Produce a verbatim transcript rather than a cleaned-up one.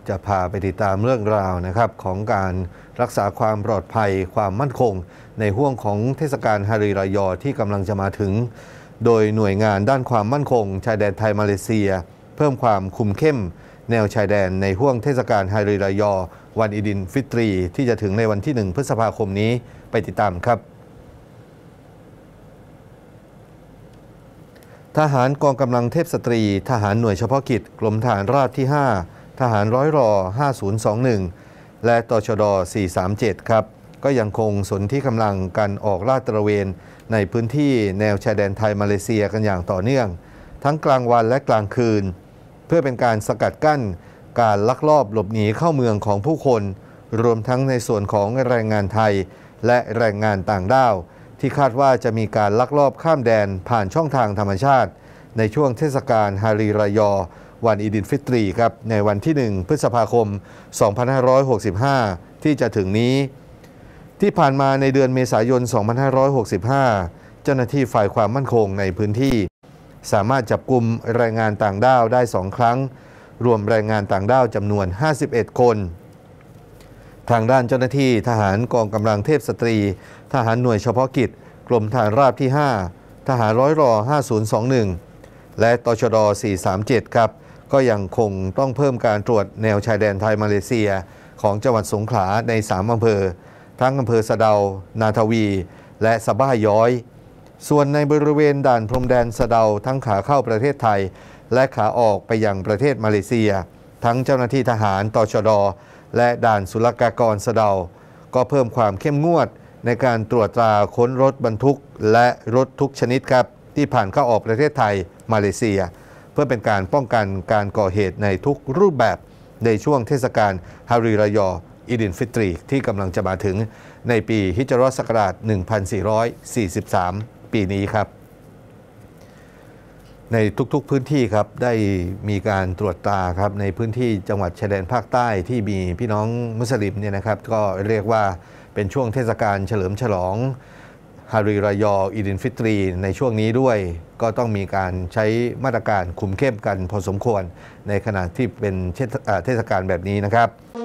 จะพาไปติดตามเรื่องราวนะครับของการรักษาความปลอดภัยความมั่นคงในห่วงของเทศกาลฮารีรายอที่กำลังจะมาถึงโดยหน่วยงานด้านความมั่นคงชายแดนไทยมาเลเซียเพิ่มความคุมเข้มแนวชายแดนในห่วงเทศกาลฮารีรายอวันอีดินฟิตรีที่จะถึงในวันที่หนึ่งพฤษภาคมนี้ไปติดตามครับทหารกองกำลังเทพสตรีทหารหน่วยเฉพาะกิจกรมทหารราบที่ห้าทหารร้อยรอห้าศูนย์สองหนึ่งและตชดสี่สามเจ็ดครับก็ยังคงสนที่กำลังกันออกลาดตระเวนในพื้นที่แนวชายแดนไทยมาเลเซียกันอย่างต่อเนื่องทั้งกลางวันและกลางคืนเพื่อเป็นการสกัดกั้นการลักลอบหลบหนีเข้าเมืองของผู้คนรวมทั้งในส่วนของแรงงานไทยและแรงงานต่างด้าวที่คาดว่าจะมีการลักลอบข้ามแดนผ่านช่องทางธรรมชาติในช่วงเทศกาลฮารีรายอวันอีดินฟิตรีครับในวันที่หนึ่งพฤษภาคมสองพันห้าร้อยหกสิบห้าที่จะถึงนี้ที่ผ่านมาในเดือนเมษายนสองพันห้าร้อยหกสิบห้าเจ้าหน้าที่ฝ่ายความมั่นคงในพื้นที่สามารถจับกุมแรงงานต่างด้าวได้สองครั้งรวมแรงงานต่างด้าวจำนวนห้าสิบเอ็ดคนทางด้านเจ้าหน้าที่ทหารกองกำลังเทพสตรีทหารหน่วยเฉพาะกิจกรมทหารราบที่ห้าทหารร้อยรอห้าศูนย์สองหนึ่งและตชดสี่สามเจ็ดครับก็ยังคงต้องเพิ่มการตรวจแนวชายแดนไทยมาเลเซียของจังหวัดสงขลาในสามอำเภอทั้งอำเภอสะเดานาทวีและสะบ้าย้อยส่วนในบริเวณด่านพรมแดนสะเดาทั้งขาเข้าประเทศไทยและขาออกไปยังประเทศมาเลเซียทั้งเจ้าหน้าที่ทหารตชดและด่านศุลกากรสะเดาก็เพิ่มความเข้มงวดในการตรวจตราค้นรถบรรทุกและรถทุกชนิดครับที่ผ่านเข้าออกประเทศไทยมาเลเซียเพื่อเป็นการป้องกันการก่อเหตุในทุกรูปแบบในช่วงเทศกาลฮารีรายออีดินฟิตรีที่กำลังจะมาถึงในปีฮิจเราะห์ศักราชหนึ่งพันสี่ร้อยสี่สิบสามปีนี้ครับในทุกๆพื้นที่ครับได้มีการตรวจตราครับในพื้นที่จังหวัดชายแดนภาคใต้ที่มีพี่น้องมุสลิมเนี่ยนะครับก็เรียกว่าเป็นช่วงเทศกาลเฉลิมฉลองฮารีรายออีดินฟิตรีในช่วงนี้ด้วยก็ต้องมีการใช้มาตรการคุมเข้มกันพอสมควรในขณะที่เป็นเทศกาลแบบนี้นะครับ